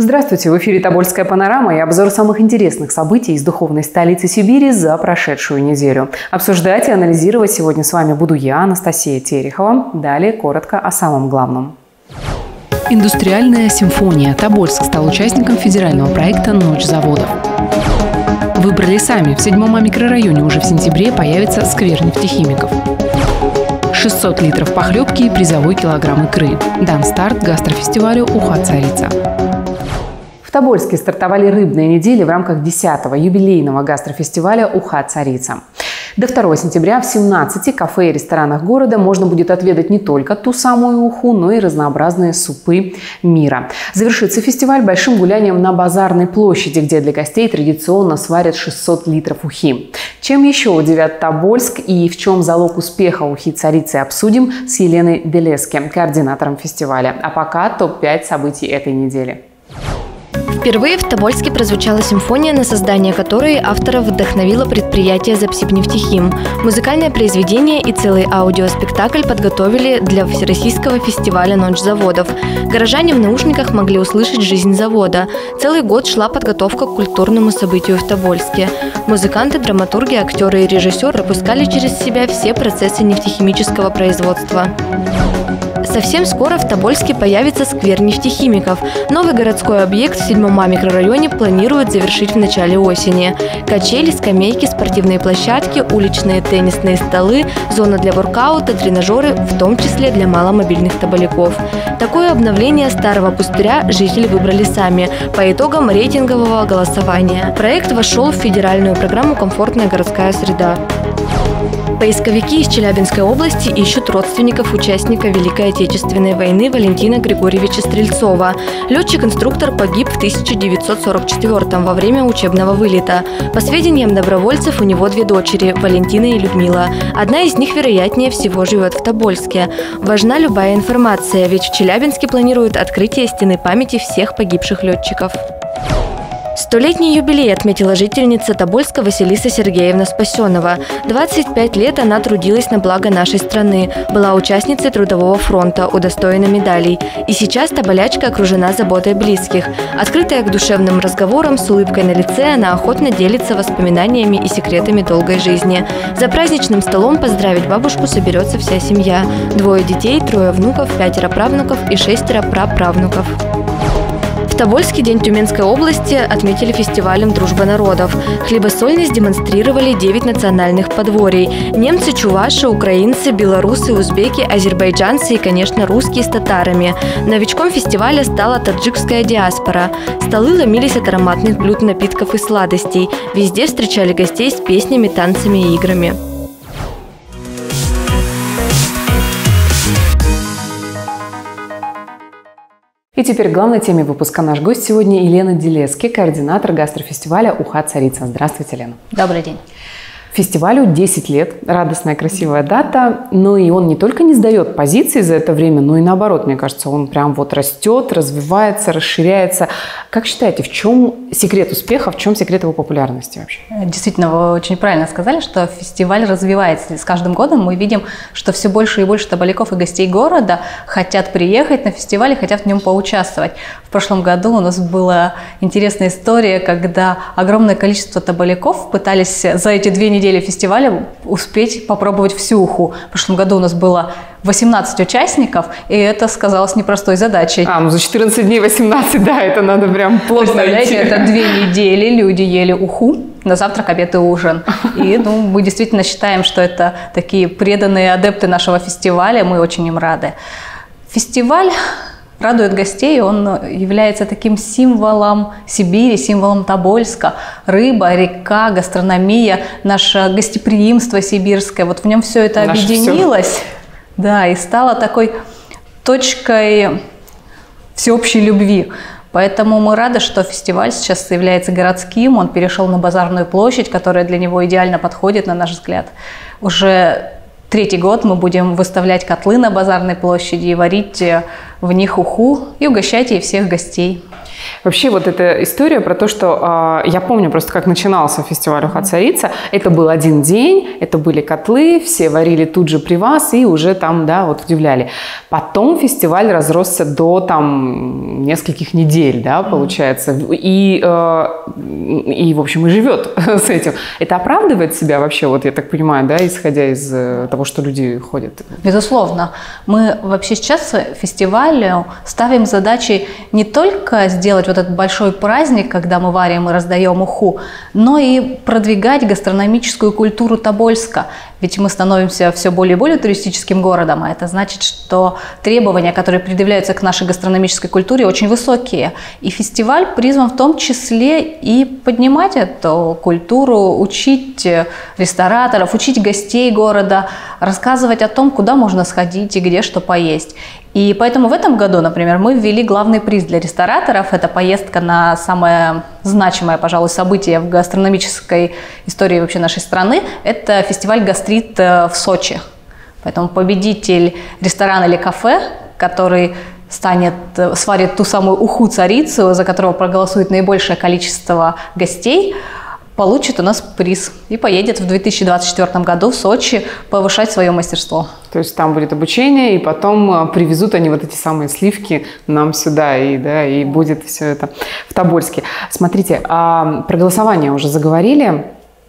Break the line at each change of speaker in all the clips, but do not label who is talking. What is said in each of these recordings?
Здравствуйте! В эфире «Тобольская панорама» и обзор самых интересных событий из духовной столицы Сибири за прошедшую неделю. Обсуждать и анализировать сегодня с вами буду я, Анастасия Терехова. Далее коротко о самом главном. Индустриальная симфония. Тобольск стал участником федерального проекта «Ночь заводов». Выбрали сами. В 7-м микрорайоне уже в сентябре появится сквер нефтехимиков. 600 литров похлебки и призовой килограмм икры. Дан старт гастрофестивалю «Уха-царица». В Тобольске стартовали рыбные недели в рамках 10-го юбилейного гастрофестиваля «Уха-царица». До 2 сентября в 17 кафе и ресторанах города можно будет отведать не только ту самую уху, но и разнообразные супы мира. Завершится фестиваль большим гулянием на Базарной площади, где для гостей традиционно сварят 600 литров ухи. Чем еще удивят Тобольск и в чем залог успеха ухи-царицы, обсудим с Еленой Делеске, координатором фестиваля. А пока топ-5 событий этой недели.
Впервые в Тобольске прозвучала симфония, на создание которой авторов вдохновило предприятие «Запсибнефтехим». Музыкальное произведение и целый аудиоспектакль подготовили для Всероссийского фестиваля «Ночь заводов». Горожане в наушниках могли услышать жизнь завода. Целый год шла подготовка к культурному событию в Тобольске. Музыканты, драматурги, актеры и режиссеры пропускали через себя все процессы нефтехимического производства. Совсем скоро в Тобольске появится сквер нефтехимиков. Новый городской объект в 7-м микрорайоне планируют завершить в начале осени. Качели, скамейки, спортивные площадки, уличные теннисные столы, зона для воркаута, тренажеры, в том числе для маломобильных тоболяков. Такое обновление старого пустыря жители выбрали сами по итогам рейтингового голосования. Проект вошел в федеральную программу «Комфортная городская среда». Поисковики из Челябинской области ищут родственников участника Великой Отечественной войны Валентина Григорьевича Стрельцова. Летчик-инструктор погиб в 1944-м во время учебного вылета. По сведениям добровольцев, у него 2 дочери – Валентина и Людмила. Одна из них, вероятнее всего, живет в Тобольске. Важна любая информация, ведь в Челябинске планируют открытие стены памяти всех погибших летчиков. 100-летний юбилей отметила жительница Тобольска Василиса Сергеевна Спасенова. 25 лет она трудилась на благо нашей страны, была участницей Трудового фронта, удостоена медалей. И сейчас тоболячка окружена заботой близких. Открытая к душевным разговорам, с улыбкой на лице, она охотно делится воспоминаниями и секретами долгой жизни. За праздничным столом поздравить бабушку соберется вся семья. 2 детей, 3 внуков, 5 правнуков и 6 праправнуков. В Тобольске День Тюменской области отметили фестивалем «Дружба народов». Хлебосольность демонстрировали 9 национальных подворий. Немцы, чуваши, украинцы, белорусы, узбеки, азербайджанцы и, конечно, русские с татарами. Новичком фестиваля стала таджикская диаспора. Столы ломились от ароматных блюд, напитков и сладостей. Везде встречали гостей с песнями, танцами и играми.
И теперь к главной теме выпуска. Наш гость сегодня Елена Делеске, координатор гастрофестиваля «Уха-царица». Здравствуйте, Лена.
Добрый день.
Фестивалю 10 лет. Радостная, красивая дата. Но и он не только не сдает позиции за это время, но и наоборот, мне кажется, он прям вот растет, развивается, расширяется. Как считаете, в чем секрет успеха, в чем секрет его популярности вообще?
Действительно, вы очень правильно сказали, что фестиваль развивается. И с каждым годом мы видим, что все больше и больше тоболяков и гостей города хотят приехать на фестиваль и хотят в нем поучаствовать. В прошлом году у нас была интересная история, когда огромное количество тоболяков пытались за эти 2 недели фестиваля успеть попробовать всю уху. В прошлом году у нас было 18 участников, и это сказалось непростой задачей.
За 14 дней 18, да, это надо прям плотно идти.
Представляете, это 2 недели люди ели уху на завтрак, обед и ужин. И мы действительно считаем, что это такие преданные адепты нашего фестиваля, мы очень им рады. Фестиваль радует гостей, он является таким символом Сибири, символом Тобольска. Рыба, река, гастрономия, наше гостеприимство сибирское. Вот в нем все это объединилось, да, и стало такой точкой всеобщей любви. Поэтому мы рады, что фестиваль сейчас является городским, он перешел на Базарную площадь, которая для него идеально подходит, на наш взгляд. Уже 3-й год мы будем выставлять котлы на Базарной площади и варить в них уху и угощать ей всех гостей.
Вообще вот эта история про то, что я помню просто, как начинался фестиваль «Уха-царица». Это был один день, это были котлы, все варили тут же при вас и уже там, да, вот удивляли. Потом фестиваль разросся до там нескольких недель, да, получается, и в общем, и живет с этим. Это оправдывает себя вообще, вот я так понимаю, да, исходя из того, что люди ходят?
Безусловно. Мы вообще сейчас фестивалю ставим задачей не только сделать вот этот большой праздник, когда мы варим и раздаем уху, но и продвигать гастрономическую культуру Тобольска. Ведь мы становимся все более и более туристическим городом, а это значит, что требования, которые предъявляются к нашей гастрономической культуре, очень высокие. И фестиваль призван в том числе и поднимать эту культуру, учить рестораторов, учить гостей города, рассказывать о том, куда можно сходить и где что поесть. И поэтому в этом году, например, мы ввели главный приз для рестораторов. Это поездка на самое значимое, пожалуй, событие в гастрономической истории вообще нашей страны. Это фестиваль «Гастрит» в Сочи. Поэтому победитель ресторана или кафе, который сварит ту самую уху-царицу, за которого проголосует наибольшее количество гостей, получит у нас приз и поедет в 2024 году в Сочи повышать свое мастерство.
То есть там будет обучение, и потом привезут они вот эти самые сливки нам сюда, и будет все это в Тобольске. Смотрите, про голосование уже заговорили.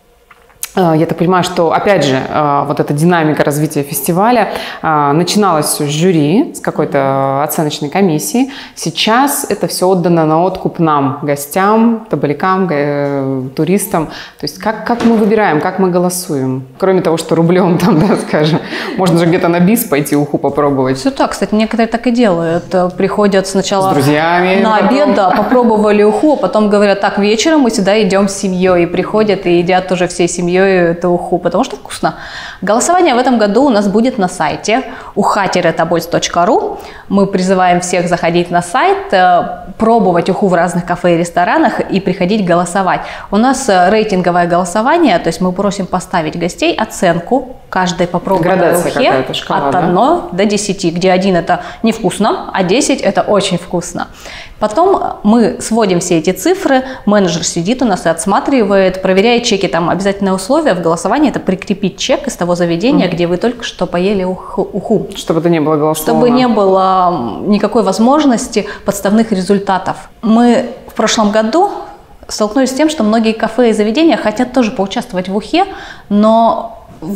Я так понимаю, что, опять же, вот эта динамика развития фестиваля начиналась с жюри, с какой-то оценочной комиссии. Сейчас это все отдано на откуп нам, гостям, тоболякам, туристам. То есть как мы выбираем, как мы голосуем? Кроме того, что рублем там, да, скажем. Можно же где-то на бис пойти уху попробовать.
Все так, кстати, некоторые так и делают. Приходят сначала
с друзьями
на обед, да, попробовали уху, а потом говорят, так, вечером мы сюда идем с семьей. И приходят и едят уже всей семьей эту уху, потому что вкусно. Голосование в этом году у нас будет на сайте uha-tobolsk.ru. Мы призываем всех заходить на сайт, пробовать уху в разных кафе и ресторанах и приходить голосовать. У нас рейтинговое голосование, то есть мы просим поставить гостей оценку каждой попробованной ухе от 1 до 10, где 1 это невкусно, а 10 это очень вкусно. Потом мы сводим все эти цифры, менеджер сидит у нас и отсматривает, проверяет чеки. Там обязательное условие в голосовании – это прикрепить чек из того заведения, где вы только что поели уху.
Чтобы это не было голословно.
Чтобы не было никакой возможности подставных результатов. Мы в прошлом году столкнулись с тем, что многие кафе и заведения хотят тоже поучаствовать в ухе, но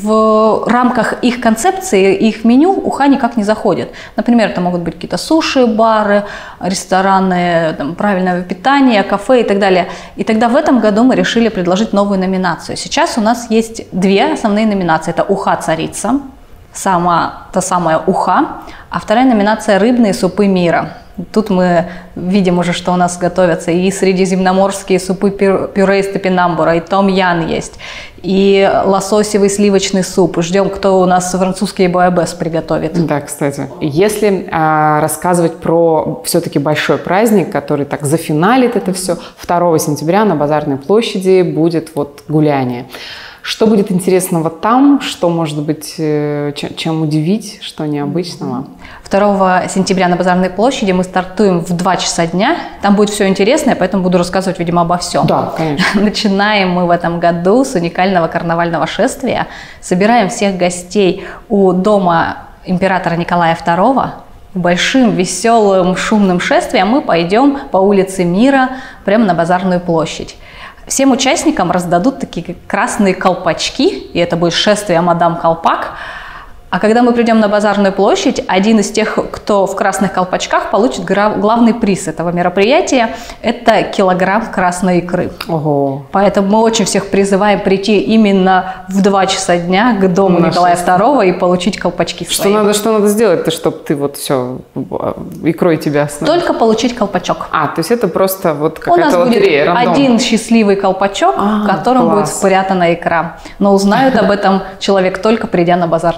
в рамках их концепции, их меню уха никак не заходит. Например, это могут быть какие-то суши-бары, рестораны правильного питания, кафе и так далее. И тогда в этом году мы решили предложить новую номинацию. Сейчас у нас есть 2 основные номинации. Это уха-царица, та самая уха, а вторая номинация – рыбные супы мира. Тут мы видим уже, что у нас готовятся и средиземноморские супы пюре из топинамбура, и том-ян есть, и лососевый сливочный суп. Ждем, кто у нас французский буайбес приготовит.
Да, кстати. Если рассказывать про все-таки большой праздник, который так зафиналит это все, 2 сентября на Базарной площади будет вот гуляние. Что будет интересного там? Что может быть, чем удивить, что необычного?
2 сентября на Базарной площади мы стартуем в 2 часа дня. Там будет все интересное, поэтому буду рассказывать, видимо, обо всем.
Да, конечно.
Начинаем мы в этом году с уникального карнавального шествия. Собираем всех гостей у дома императора Николая II. Большим, веселым, шумным шествием мы пойдем по улице Мира прямо на Базарную площадь. Всем участникам раздадут такие красные колпачки, и это будет шествие мадам Колпак. А когда мы придем на Базарную площадь, один из тех, кто в красных колпачках, получит главный приз этого мероприятия – это килограмм красной икры.
Ого.
Поэтому мы очень всех призываем прийти именно в 2 часа дня к дому Николая II и получить колпачки свои.
Что надо сделать-то, чтобы ты вот все, икрой тебя...
Только получить колпачок.
То есть это просто вот какая-то лотерея,
рандом. У нас будет один счастливый колпачок, в котором будет спрятана икра. Но узнают об этом человек только придя на Базарную площадь.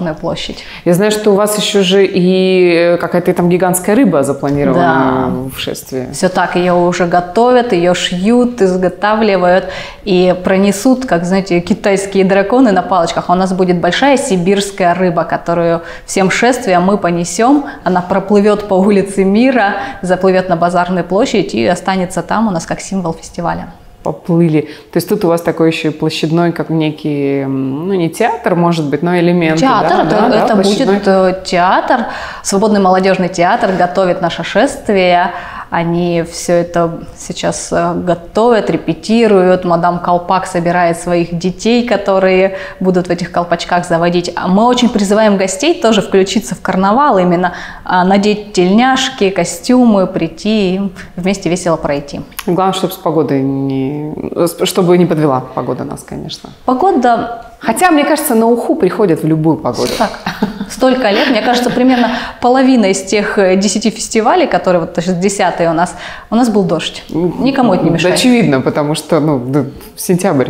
площадь.
Я знаю, что у вас еще же и какая-то там гигантская рыба запланирована в шествии.
Все так, ее уже готовят, ее шьют, изготавливают и пронесут, как, знаете, китайские драконы на палочках. У нас будет большая сибирская рыба, которую всем шествием мы понесем. Она проплывет по улице Мира, заплывет на Базарную площадь и останется там у нас как символ фестиваля.
Поплыли. То есть тут у вас такой еще площадной, как некий, ну не театр, может быть, но элемент.
Театр, это будет театр, свободный молодежный театр готовит наше шествие. Они все это сейчас готовят, репетируют. Мадам Колпак собирает своих детей, которые будут в этих колпачках заводить. Мы очень призываем гостей тоже включиться в карнавал, именно надеть тельняшки, костюмы, прийти и вместе весело пройти.
Главное, чтобы с погодой чтобы не подвела погода нас, конечно.
Погода...
Хотя, мне кажется, на Уху приходят в любую погоду.
Так, столько лет, мне кажется, примерно половина из тех 10 фестивалей, которые, вот, то есть 10-й у нас был дождь. Никому это не мешает.
Очевидно, потому что, сентябрь.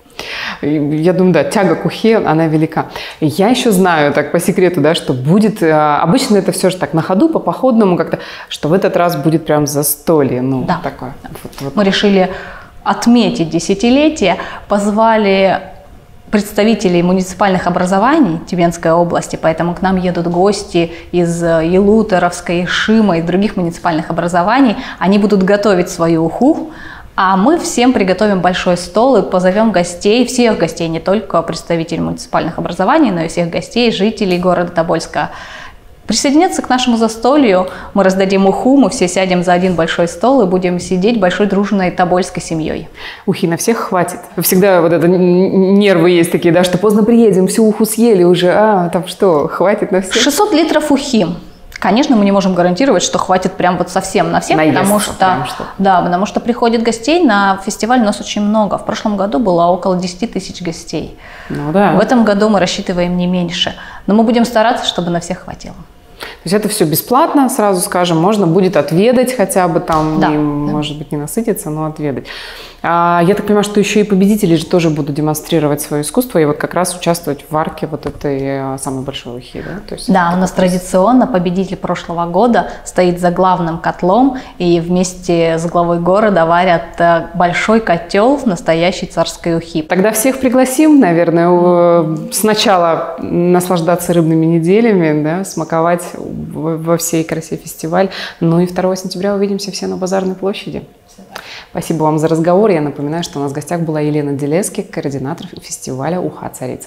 Я думаю, да, тяга к Ухе, она велика. Я еще знаю, так по секрету, да, что будет, обычно это все же так на ходу, по походному как-то, что в этот раз будет прям застолье,
да.
Такое. Вот.
Мы решили отметить десятилетие, позвали представителей муниципальных образований Тюменской области, поэтому к нам едут гости из Елуторовской, Шима и других муниципальных образований. Они будут готовить свою уху, а мы всем приготовим большой стол и позовем гостей, всех гостей, не только представителей муниципальных образований, но и всех гостей, жителей города Тобольска. Присоединяться к нашему застолью, мы раздадим уху, мы все сядем за один большой стол и будем сидеть большой дружной тобольской семьей.
Ухи на всех хватит. Всегда вот это нервы есть такие, да, что поздно приедем, всю уху съели уже, там что, хватит на всех? 600
литров ухи. Конечно, мы не можем гарантировать, что хватит прям вот совсем на всех, потому что приходит гостей на фестиваль у нас очень много. В прошлом году было около 10 тысяч гостей. В этом году мы рассчитываем не меньше. Но мы будем стараться, чтобы на всех хватило.
То есть это все бесплатно, сразу скажем, можно будет отведать хотя бы там, может быть, не насытиться, но отведать. Я так понимаю, что еще и победители же тоже будут демонстрировать свое искусство и вот как раз участвовать в варке вот этой самой большой ухи, да? То есть
у нас традиционно победитель прошлого года стоит за главным котлом и вместе с главой города варят большой котел настоящей царской ухи.
Тогда всех пригласим, наверное, сначала наслаждаться рыбными неделями, да, смаковать во всей красе фестиваль. Ну и 2 сентября увидимся все на Базарной площади. Спасибо вам за разговор. Я напоминаю, что у нас в гостях была Елена Делески, координатор фестиваля «Уха-царица».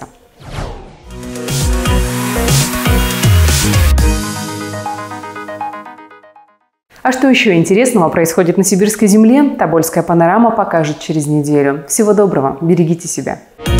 А что еще интересного происходит на сибирской земле, Тобольская панорама покажет через неделю. Всего доброго, берегите себя.